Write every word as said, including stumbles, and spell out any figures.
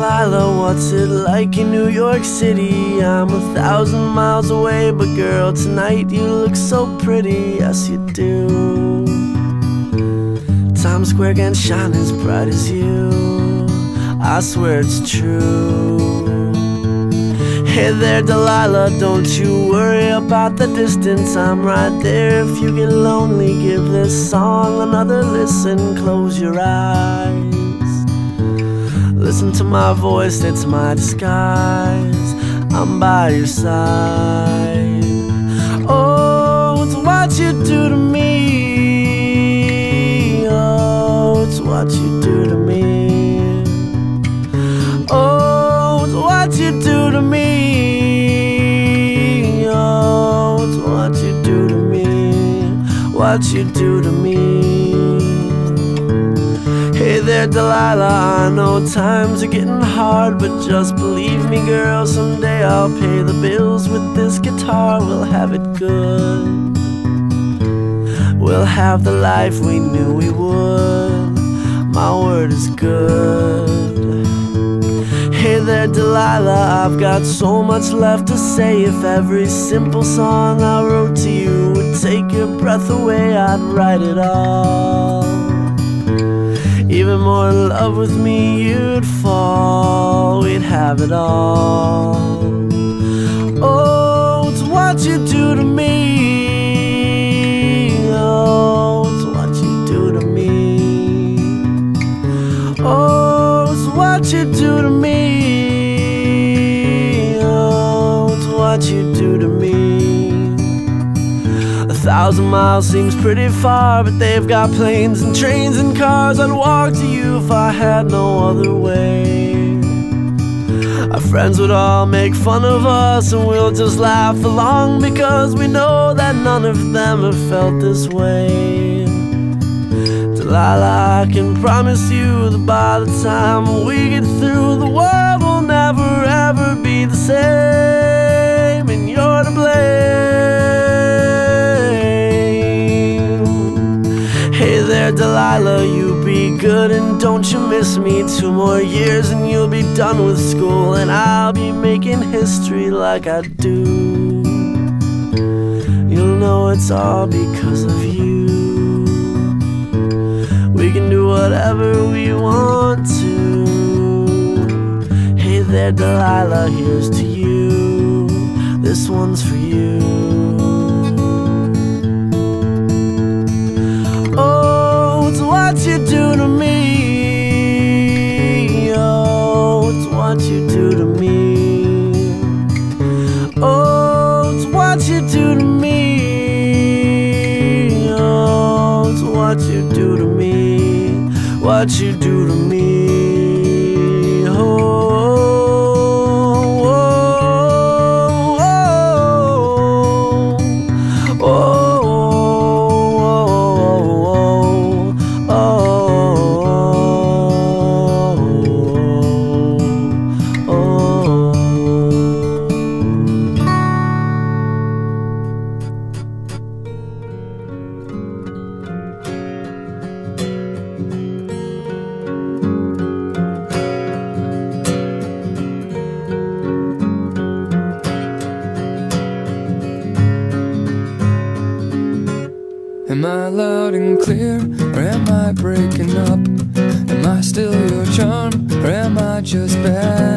Delilah, what's it like in New York City? I'm a thousand miles away, but girl, tonight you look so pretty, yes you do. Times Square can't shine as bright as you, I swear it's true. Hey there Delilah, don't you worry about the distance, I'm right there. If you get lonely, give this song another listen. Close your eyes, listen to my voice, it's my disguise. I'm by your side. Oh, it's what you do to me. Oh, it's what you do to me. Oh, it's what you do to me. Oh, it's what you do to me. What you do to me. Hey there Delilah, I know times are getting hard, but just believe me girl, someday I'll pay the bills with this guitar. We'll have it good, we'll have the life we knew we would. My word is good. Hey there Delilah, I've got so much left to say. If every simple song I wrote to you would take your breath away, I'd write it all. Even more in love with me you'd fall, we'd have it all. Oh, it's what you do to me. Oh, it's what you do to me. Oh, it's what you do to me. Oh, it's what you do to me. A thousand miles seems pretty far, but they've got planes and trains and cars. I'd walk to you if I had no other way. Our friends would all make fun of us, and we'll just laugh along, because we know that none of them have felt this way. Delilah, I can promise you that by the time we get through, the world will never ever be the same, and you're to blame. Hey there Delilah, you be good and don't you miss me. Two more years and you'll be done with school, and I'll be making history like I do. You'll know it's all because of you. We can do whatever we want to. Hey there Delilah, here's to you. This one's for you. What you do to me. Oh, it's what you do to me. Oh, it's what you do to me. Oh, it's what you do to me. What you do to me. Oh. Am I loud and clear, or am I breaking up? Am I still your charm, or am I just bad?